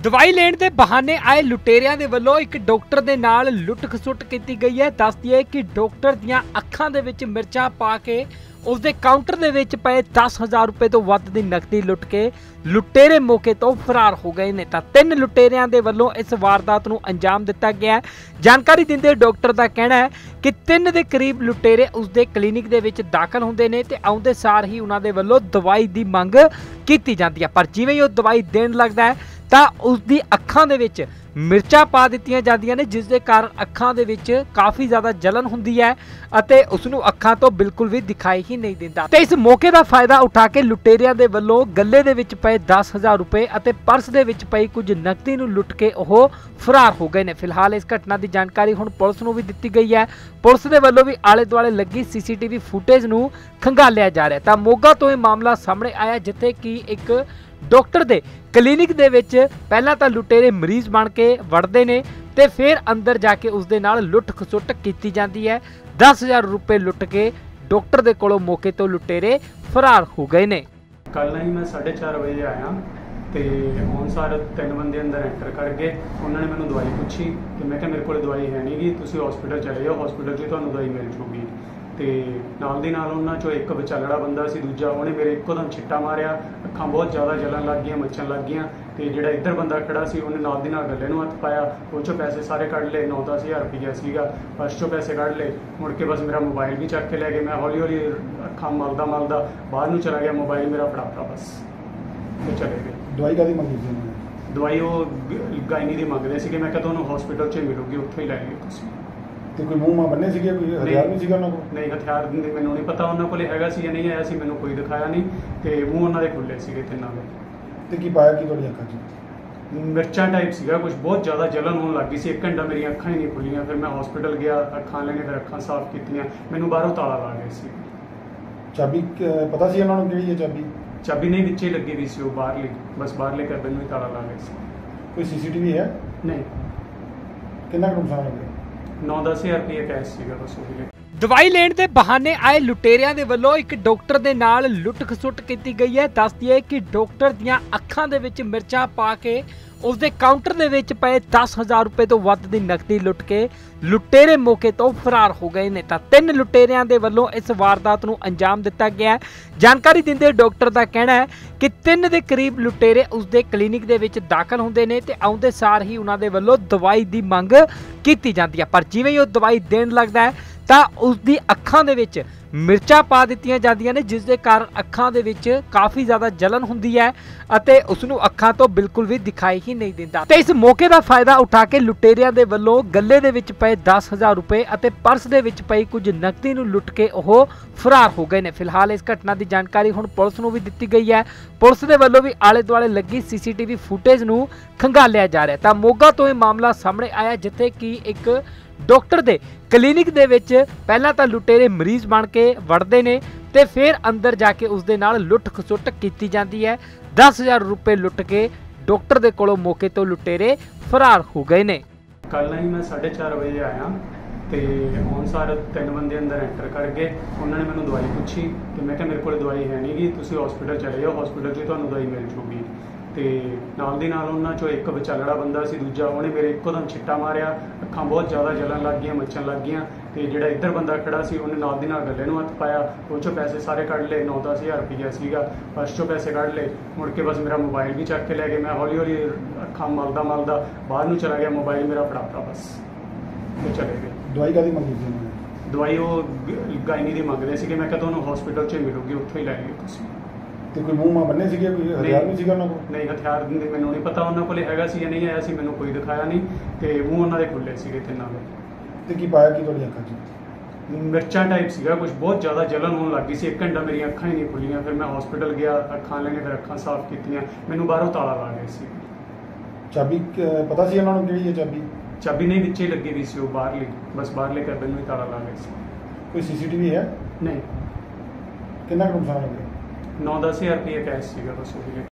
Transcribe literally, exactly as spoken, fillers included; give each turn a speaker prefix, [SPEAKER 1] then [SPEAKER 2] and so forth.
[SPEAKER 1] ਦਵਾਈ ਲੈਣ ਦੇ ਬਹਾਨੇ ਆਏ ਲੁਟੇਰਿਆਂ ਦੇ ਵੱਲੋਂ ਇੱਕ ਡਾਕਟਰ ਦੇ ਨਾਲ ਲੁੱਟ ਖਸੁੱਟ ਕੀਤੀ ਗਈ ਹੈ। ਦੱਸ ਦਈਏ ਕਿ ਡਾਕਟਰ ਦੀਆਂ ਅੱਖਾਂ ਦੇ ਵਿੱਚ ਮਿਰਚਾਂ ਪਾ ਕੇ ਉਸਦੇ ਕਾਊਂਟਰ ਦੇ ਵਿੱਚ ਪਏ ਦਸ ਹਜ਼ਾਰ ਰੁਪਏ ਤੋਂ ਵੱਧ ਦੀ ਨਕਦੀ ਲੁੱਟ ਕੇ ਲੁਟੇਰੇ ਮੌਕੇ ਤੋਂ ਫਰਾਰ ਹੋ ਗਏ ਨੇ। ਤਾਂ ਤਿੰਨ ਲੁਟੇਰਿਆਂ ਦੇ ਵੱਲੋਂ ਇਸ ਵਾਰਦਾਤ ਨੂੰ ਅੰਜਾਮ ਦਿੱਤਾ ਗਿਆ ਹੈ। ਜਾਣਕਾਰੀ ਦਿੰਦੇ ਡਾਕਟਰ ਦਾ ਕਹਿਣਾ ਹੈ ਕਿ ਤਿੰਨ ਦੇ ਕਰੀਬ ਲੁਟੇਰੇ ਉਸਦੇ ਕਲੀਨਿਕ ਦੇ ਵਿੱਚ ਦਾਖਲ ਹੁੰਦੇ ਨੇ ਤੇ ਆਉਂਦੇ ਸਾਰ ਹੀ ਉਹਨਾਂ ਦੇ ਵੱਲੋਂ ਦਵਾਈ ਦੀ ਮੰਗ ਕੀਤੀ ਜਾਂਦੀ ਹੈ। ਪਰ ਜਿਵੇਂ ਹੀ ਉਹ ਦਵਾਈ ਦੇਣ ਲੱਗਦਾ ਹੈ ਤਾਂ ਉਸਦੀ ਅੱਖਾਂ ਦੇ ਵਿੱਚ ਮਿਰਚਾਂ ਪਾ ਦਿੱਤੀਆਂ ਜਾਂਦੀਆਂ ਨੇ, ਜਿਸ ਦੇ ਕਾਰਨ ਅੱਖਾਂ ਦੇ ਵਿੱਚ ਕਾਫੀ ਜ਼ਿਆਦਾ ਜਲਨ ਹੁੰਦੀ ਹੈ ਅਤੇ ਉਸ ਨੂੰ ਅੱਖਾਂ ਤੋਂ ਬਿਲਕੁਲ ਵੀ ਦਿਖਾਈ ਹੀ ਨਹੀਂ ਦਿੰਦਾ। ਤੇ ਇਸ ਮੌਕੇ ਦਾ ਫਾਇਦਾ ਉਠਾ ਕੇ ਲੁਟੇਰਿਆਂ ਦੇ ਵੱਲੋਂ ਗੱਲੇ ਦੇ ਵਿੱਚ ਪਏ ਦਸ ਹਜ਼ਾਰ ਰੁਪਏ ਅਤੇ ਪਰਸ ਦੇ ਵਿੱਚ ਪਈ ਕੁਝ ਨਕਦੀ ਨੂੰ ਲੁੱਟ ਕੇ ਉਹ ਫਰਾਰ ਹੋ ਗਏ ਨੇ। ਫਿਲਹਾਲ ਇਸ ਘਟਨਾ ਦੀ ਜਾਣਕਾਰੀ ਹੁਣ ਪੁਲਿਸ ਨੂੰ ਵੀ ਦਿੱਤੀ ਗਈ ਹੈ। ਪੁਲਿਸ ਦੇ ਵੱਲੋਂ ਵੀ ਆਲੇ ਦੁਆਲੇ ਲੱਗੀ ਸੀਸੀਟੀਵੀ ਫੁਟੇਜ ਨੂੰ ਖੰਗਾਲਿਆ ਜਾ ਰਿਹਾ। ਤਾਂ ਮੋਗਾ ਤੋਂ ਇਹ ਮਾਮਲਾ ਸਾਹਮਣੇ ਆਇਆ, ਜਿੱਥੇ ਕਿ ਇੱਕ ਡਾਕਟਰ ਦੇ ਕਲੀਨਿਕ ਦੇ ਵਿੱਚ ਪਹਿਲਾਂ ਤਾਂ ਲੁਟੇਰੇ ਮਰੀਜ਼ ਬਣ ਕੇ ਵੜਦੇ ਨੇ ਤੇ ਫਿਰ ਅੰਦਰ ਜਾ ਕੇ ਉਸ ਦੇ ਨਾਲ ਲੁੱਟ ਖਸੁੱਟ ਕੀਤੀ ਜਾਂਦੀ ਹੈ। ਦਸ ਹਜ਼ਾਰ ਰੁਪਏ ਲੁੱਟ ਕੇ ਡਾਕਟਰ ਦੇ ਕੋਲੋਂ ਮੌਕੇ ਤੋਂ ਲੁਟੇਰੇ ਫਰਾਰ ਹੋ ਗਏ ਨੇ।
[SPEAKER 2] ਕੱਲ ਹੀ ਮੈਂ ਸਾਢੇ ਚਾਰ ਵਜੇ ਆਇਆ ਤੇ ਹੁਣ ਸਾਰੇ ਤਿੰਨ ਬੰਦੇ ਅੰਦਰ ਐਂਟਰ ਕਰ ਗਏ। ਉਹਨਾਂ ਨੇ ਮੈਨੂੰ ਦਵਾਈ ਪੁੱਛੀ ਤੇ ਮੈਂ ਕਿਹਾ ਮੇਰੇ ਕੋਲ ਦਵਾਈ ਹੈ ਨਹੀਂ ਗੀ, ਤੁਸੀਂ ਹਸਪੀਟਲ ਚਲੇ ਜਾਓ, ਹਸਪੀਟਲ 'ਚ ਤੁਹਾਨੂੰ ਦਵਾਈ ਮਿਲ ਜੂਗੀ। ਤੇ ਨਾਲ ਦੀ ਨਾਲ ਉਹਨਾਂ ਚੋਂ ਇੱਕ ਵਿਚਾਲੜਾ ਬੰਦਾ ਸੀ, ਦੂਜਾ ਉਹਨੇ ਮੇਰੇ ਇੱਕੋ ਦਮ ਛਿੱਟਾ ਮਾਰਿਆ, ਅੱਖਾਂ ਬਹੁਤ ਜ਼ਿਆਦਾ ਜਲਣ ਲੱਗ ਗਈਆਂ, ਮੱਚਣ ਲੱਗ ਗਈਆਂ। ਤੇ ਜਿਹੜਾ ਇੱਧਰ ਬੰਦਾ ਖੜਾ ਸੀ ਉਹਨੇ ਨਾਲ ਦੀ ਨਾਲ ਗੱਲੇ ਨੂੰ ਹੱਥ ਪਾਇਆ, ਉਹ ਚੋਂ ਪੈਸੇ ਸਾਰੇ ਕੱਢ ਲਏ। ਨੌ ਦਸ ਹਜ਼ਾਰ ਰੁਪਈਆ ਸੀਗਾ, ਪਰਸ ਚੋਂ ਪੈਸੇ ਕੱਢ ਲਏ। ਮੁੜ ਕੇ ਬਸ ਮੇਰਾ ਮੋਬਾਈਲ ਵੀ ਚੱਕ ਕੇ ਲੈ ਗਏ। ਮੈਂ ਹੌਲੀ ਹੌਲੀ ਅੱਖਾਂ ਮਲਦਾ ਮਲਦਾ ਬਾਹਰ ਨੂੰ ਚਲਾ ਗਿਆ, ਮੋਬਾਈਲ ਮੇਰਾ ਫੜਾਤਾ ਬਸ ਤੇ ਚਲੇ ਗਏ।
[SPEAKER 3] ਦਵਾਈ ਕਾਹਦੀ ਮੰਗੀ ਸੀ ਉਹਨਾਂ ਨੇ?
[SPEAKER 2] ਦਵਾਈ ਉਹ ਗਾਇਨੀ ਦੀ ਮੰਗਦੇ ਸੀਗੇ। ਮੈਂ ਕਿਹਾ ਤੁਹਾਨੂੰ ਹਸਪੀਟਲ 'ਚ ਮਿਲੂਗੀ, ਉੱਥੋਂ ਹੀ ਲੈ ਲਿਓ ਤੁਸੀਂ।
[SPEAKER 3] ਤੇ ਕੋਈ ਮੂੰਹ ਮਾ ਬੰਨੇ ਸੀਗੇ, ਕੋਈ ਹਥਿਆਰ ਵੀ ਸੀਗਾ ਉਹਨਾਂ ਕੋਲ?
[SPEAKER 2] ਨਹੀਂ, ਹਥਿਆਰ ਮੈਨੂੰ ਨਹੀਂ ਪਤਾ ਉਹਨਾਂ ਕੋਲੇ ਹੈਗਾ ਸੀ ਜਾਂ ਨਹੀਂ ਆਇਆ ਸੀ, ਮੈਨੂੰ ਕੋਈ ਦਿਖਾਇਆ ਨਹੀਂ। ਤੇ ਮੂੰਹ ਉਹਨਾਂ ਦੇ ਖੁੱਲੇ ਸੀਗੇ ਤਿੰਨਾਂ ਦੇ।
[SPEAKER 3] ਤੇ ਕੀ ਪਾਇਆ ਕੀ ਤੁਹਾਡੀ ਅੱਖਾਂ 'ਚ?
[SPEAKER 2] ਮਿਰਚਾਂ ਟਾਈਪ ਸੀਗਾ ਕੁਝ, ਬਹੁਤ ਜ਼ਿਆਦਾ ਜਲਨ ਹੋਣ ਲੱਗ ਗਈ ਸੀ। ਇੱਕ ਘੰਟਾ ਮੇਰੀਆਂ ਅੱਖਾਂ ਹੀ ਨਹੀਂ ਖੁੱਲੀਆਂ। ਫਿਰ ਮੈਂ ਹਸਪੀਟਲ ਗਿਆ, ਅੱਖਾਂ ਲੈਣੇ, ਫਿਰ ਅੱਖਾਂ ਸਾਫ਼ ਕੀਤੀਆਂ। ਮੈਨੂੰ ਬਾਹਰੋਂ ਤਾਲਾ ਲਾ ਗਏ ਸੀ।
[SPEAKER 3] ਚਾਬੀ ਪਤਾ ਸੀ ਉਹਨਾਂ ਨੂੰ ਕਿਹੜੀ ਹੈ ਚਾਬੀ?
[SPEAKER 2] ਚਾਬੀ ਨਹੀਂ, ਵਿੱਚੇ ਲੱਗੀ ਵੀ ਸੀ ਉਹ ਬਾਹਰਲੀ, ਬਸ ਬਾਹਰਲੇ ਕੈਬਨ ਨੂੰ ਹੀ ਤਾਲਾ ਲਾ ਗਏ ਸੀ।
[SPEAKER 3] ਕੋਈ ਸੀਸੀਟੀਵੀ ਹੈ?
[SPEAKER 2] ਨਹੀਂ।
[SPEAKER 3] ਕਿੰਨਾ ਕੁ ਨੁਕਸਾਨ ਹੋ ਗਿਆ?
[SPEAKER 2] ਨੌ ਦਸ ਹਜ਼ਾਰ ਰੁਪਏ ਕੈਸ਼ ਸੀਗਾ ਬਸ ਉਹ।
[SPEAKER 1] ਦਵਾਈ ਲੈਣ ਦੇ ਬਹਾਨੇ ਆਏ ਲੁਟੇਰਿਆਂ ਦੇ ਵੱਲੋਂ ਇੱਕ ਡਾਕਟਰ ਦੇ ਨਾਲ ਲੁੱਟ ਖਸੁੱਟ ਕੀਤੀ ਗਈ ਹੈ। ਦੱਸ ਦਈਏ ਕਿ ਡਾਕਟਰ ਦੀਆਂ ਅੱਖਾਂ ਦੇ ਵਿੱਚ ਮਿਰਚਾਂ ਪਾ ਕੇ ਉਸਦੇ ਕਾਊਂਟਰ ਦੇ ਵਿੱਚ ਪਏ ਦਸ ਹਜ਼ਾਰ ਰੁਪਏ ਤੋਂ ਵੱਧ ਦੀ ਨਕਦੀ ਲੁੱਟ ਕੇ ਲੁਟੇਰੇ ਮੌਕੇ ਤੋਂ ਫਰਾਰ ਹੋ ਗਏ ਨੇ। ਤਾਂ ਤਿੰਨ ਲੁਟੇਰਿਆਂ ਦੇ ਵੱਲੋਂ ਇਸ ਵਾਰਦਾਤ ਨੂੰ ਅੰਜਾਮ ਦਿੱਤਾ ਗਿਆ ਹੈ। ਜਾਣਕਾਰੀ ਦਿੰਦੇ ਡਾਕਟਰ ਦਾ ਕਹਿਣਾ ਹੈ ਕਿ ਤਿੰਨ ਦੇ ਕਰੀਬ ਲੁਟੇਰੇ ਉਸਦੇ ਕਲੀਨਿਕ ਦੇ ਵਿੱਚ ਦਾਖਲ ਹੁੰਦੇ ਨੇ ਤੇ ਆਉਂਦੇ ਸਾਰ ਹੀ ਉਹਨਾਂ ਦੇ ਵੱਲੋਂ ਦਵਾਈ ਦੀ ਮੰਗ ਕੀਤੀ ਜਾਂਦੀ ਹੈ। ਪਰ ਜਿਵੇਂ ਹੀ ਉਹ ਦਵਾਈ ਦੇਣ ਲੱਗਦਾ ਹੈ ਤਾਂ ਉਸਦੀ ਅੱਖਾਂ ਦੇ ਵਿੱਚ ਮਿਰਚਾਂ ਪਾ ਦਿੱਤੀਆਂ ਜਾਂਦੀਆਂ ਨੇ, ਜਿਸ ਦੇ ਕਾਰਨ ਅੱਖਾਂ ਦੇ ਵਿੱਚ ਕਾਫੀ ਜ਼ਿਆਦਾ ਜਲਨ ਹੁੰਦੀ ਹੈ ਅਤੇ ਉਸ ਨੂੰ ਅੱਖਾਂ ਤੋਂ ਬਿਲਕੁਲ ਵੀ ਦਿਖਾਈ ਹੀ ਨਹੀਂ ਦਿੰਦਾ। ਤੇ ਇਸ ਮੌਕੇ ਦਾ ਫਾਇਦਾ ਉਠਾ ਕੇ ਲੁਟੇਰਿਆਂ ਦੇ ਵੱਲੋਂ ਗੱਲੇ ਦੇ ਵਿੱਚ ਪਏ ਦਸ ਹਜ਼ਾਰ ਰੁਪਏ ਅਤੇ ਪਰਸ ਦੇ ਵਿੱਚ ਪਈ ਕੁਝ ਨਕਦੀ ਨੂੰ ਲੁੱਟ ਕੇ ਉਹ ਫਰਾਰ ਹੋ ਗਏ ਨੇ। ਫਿਲਹਾਲ ਇਸ ਘਟਨਾ ਦੀ ਜਾਣਕਾਰੀ ਹੁਣ ਪੁਲਿਸ ਨੂੰ ਵੀ ਦਿੱਤੀ ਗਈ ਹੈ। ਪੁਲਿਸ ਦੇ ਵੱਲੋਂ ਵੀ ਆਲੇ ਦੁਆਲੇ ਲੱਗੀ ਸੀਸੀਟੀਵੀ ਫੁਟੇਜ ਨੂੰ ਖੰਗਾਲਿਆ ਜਾ ਰਿਹਾ। ਤਾਂ ਮੋਗਾ ਤੋਂ ਇਹ ਮਾਮਲਾ ਸਾਹਮਣੇ ਆਇਆ, ਜਿੱਥੇ ਕਿ ਇੱਕ ਡਾਕਟਰ ਦੇ ਕਲੀਨਿਕ ਦੇ ਵਿੱਚ ਪਹਿਲਾਂ ਤਾਂ ਲੁਟੇਰੇ ਮਰੀਜ਼ ਬਣ ਕੇ ਵੜਦੇ ਨੇ ਤੇ ਫਿਰ ਅੰਦਰ ਜਾ ਕੇ ਉਸ ਦੇ ਨਾਲ ਲੁੱਟ ਖਸੁੱਟ ਕੀਤੀ ਜਾਂਦੀ ਹੈ। ਦਸ ਹਜ਼ਾਰ ਰੁਪਏ ਲੁੱਟ ਕੇ ਡਾਕਟਰ ਦੇ ਕੋਲੋਂ ਮੌਕੇ ਤੋਂ ਲੁਟੇਰੇ ਫਰਾਰ ਹੋ ਗਏ ਨੇ।
[SPEAKER 2] ਕੱਲ ਹੀ ਮੈਂ ਸਾਢੇ ਚਾਰ ਵਜੇ ਆਇਆ ਤੇ ਹੁਣ ਸਾਰੇ ਤਿੰਨ ਬੰਦੇ ਅੰਦਰ ਐਂਟਰ ਕਰ ਗਏ। ਉਹਨਾਂ ਨੇ ਮੈਨੂੰ ਦਵਾਈ ਪੁੱਛੀ ਤੇ ਮੈਂ ਕਿਹਾ ਮੇਰੇ ਕੋਲ ਦਵਾਈ ਹੈ ਨਹੀਂ ਗੀ, ਤੁਸੀਂ ਹਸਪੀਟਲ ਚਲੇ ਜਾਓ, ਹਸਪੀਟਲ 'ਚ ਤੁਹਾਨੂੰ ਦਵਾਈ ਮਿਲ ਜੂਗੀ। ਤੇ ਨਾਲ ਦੀ ਨਾਲ ਉਹਨਾਂ ਚੋਂ ਇੱਕ ਵਿਚਾਲੜਾ ਬੰਦਾ ਸੀ, ਦੂਜਾ ਉਹਨੇ ਮੇਰੇ ਇੱਕੋ ਦਮ ਛਿੱਟਾ ਮਾਰਿਆ, ਅੱਖਾਂ ਬਹੁਤ ਜ਼ਿਆਦਾ ਜਲਣ ਲੱਗ ਗਈਆਂ, ਮੱਚਣ ਲੱਗ ਗਈਆਂ। ਤੇ ਜਿਹੜਾ ਇੱਧਰ ਬੰਦਾ ਖੜਾ ਸੀ ਉਹਨੇ ਨਾਲ ਦੀ ਨਾਲ ਗੱਲੇ ਨੂੰ ਹੱਥ ਪਾਇਆ, ਉਹ ਚੋਂ ਪੈਸੇ ਸਾਰੇ ਕੱਢ ਲਏ। ਨੌ ਦਸ ਹਜ਼ਾਰ ਰੁਪਈਆ ਸੀਗਾ, ਪਰਸ ਚੋਂ ਪੈਸੇ ਕੱਢ ਲਏ। ਮੁੜ ਕੇ ਬਸ ਮੇਰਾ ਮੋਬਾਈਲ ਵੀ ਚੱਕ ਕੇ ਲੈ ਗਏ। ਮੈਂ ਹੌਲੀ ਹੌਲੀ ਅੱਖਾਂ ਮਲਦਾ ਮਲਦਾ ਬਾਹਰ ਨੂੰ ਚਲਾ ਗਿਆ, ਮੋਬਾਈਲ ਮੇਰਾ ਫੜਾਤਾ ਬਸ ਤੇ ਚਲੇ ਗਏ।
[SPEAKER 3] ਦਵਾਈ ਕਾਹਦੀ ਮੰਗੀ ਸੀ ਉਹਨਾਂ ਨੇ?
[SPEAKER 2] ਦਵਾਈ ਉਹ ਗਾਇਨੀ ਦੀ ਮੰਗਦੇ ਸੀਗੇ। ਮੈਂ ਕਿਹਾ ਤੁਹਾਨੂੰ ਹਸਪੀਟਲ 'ਚ ਮਿਲੂਗੀ, ਉੱਥੋਂ ਹੀ ਲੈ ਲਿਓ ਤੁਸੀਂ।
[SPEAKER 3] ਤੇ ਕੋਈ ਮੂੰਹ ਮਾ ਬੰਨੇ ਸੀਗੇ, ਕੋਈ ਹਥਿਆਰ ਵੀ ਸੀਗਾ ਉਹਨਾਂ ਕੋਲ?
[SPEAKER 2] ਨਹੀਂ, ਹਥਿਆਰ ਮੈਨੂੰ ਨਹੀਂ ਪਤਾ ਉਹਨਾਂ ਕੋਲੇ ਹੈਗਾ ਸੀ ਜਾਂ ਨਹੀਂ ਆਇਆ ਸੀ, ਮੈਨੂੰ ਕੋਈ ਦਿਖਾਇਆ ਨਹੀਂ। ਤੇ ਮੂੰਹ ਉਹਨਾਂ ਦੇ ਖੁੱਲੇ ਸੀਗੇ ਤਿੰਨਾਂ ਦੇ।
[SPEAKER 3] ਤੇ ਕੀ ਪਾਇਆ ਕੀ ਤੁਹਾਡੀ ਅੱਖਾਂ 'ਚ?
[SPEAKER 2] ਮਿਰਚਾਂ ਟਾਈਪ ਸੀਗਾ ਕੁਝ, ਬਹੁਤ ਜ਼ਿਆਦਾ ਜਲਨ ਹੋਣ ਲੱਗ ਗਈ ਸੀ। ਇੱਕ ਘੰਟਾ ਮੇਰੀਆਂ ਅੱਖਾਂ ਹੀ ਨਹੀਂ ਖੁੱਲੀਆਂ। ਫਿਰ ਮੈਂ ਹਸਪੀਟਲ ਗਿਆ, ਅੱਖਾਂ ਲੈਣੇ, ਫਿਰ ਅੱਖਾਂ ਸਾਫ਼ ਕੀਤੀਆਂ। ਮੈਨੂੰ ਬਾਹਰੋਂ ਤਾਲਾ ਲਾ ਗਏ ਸੀ।
[SPEAKER 3] ਚਾਬੀ ਪਤਾ ਸੀ ਉਹਨਾਂ ਨੂੰ ਕਿਹੜੀ ਹੈ ਚਾਬੀ?
[SPEAKER 2] ਚਾਬੀ ਨਹੀਂ, ਵਿੱਚੇ ਲੱਗੀ ਵੀ ਸੀ ਉਹ ਬਾਹਰਲੀ, ਬਸ ਬਾਹਰਲੇ ਕੈਬਨ ਨੂੰ ਹੀ ਤਾਲਾ ਲਾ ਗਏ ਸੀ।
[SPEAKER 3] ਕੋਈ ਸੀਸੀਟੀਵੀ ਹੈ?
[SPEAKER 2] ਨਹੀਂ।
[SPEAKER 3] ਕਿੰਨਾ ਕੁ ਨੁਕਸਾਨ ਹੋ ਗਿਆ?
[SPEAKER 2] ਨੌ ਦਸ ਹਜ਼ਾਰ ਰੁਪਏ ਕੈਸ਼ ਸੀਗਾ ਬਸ ਉਹ।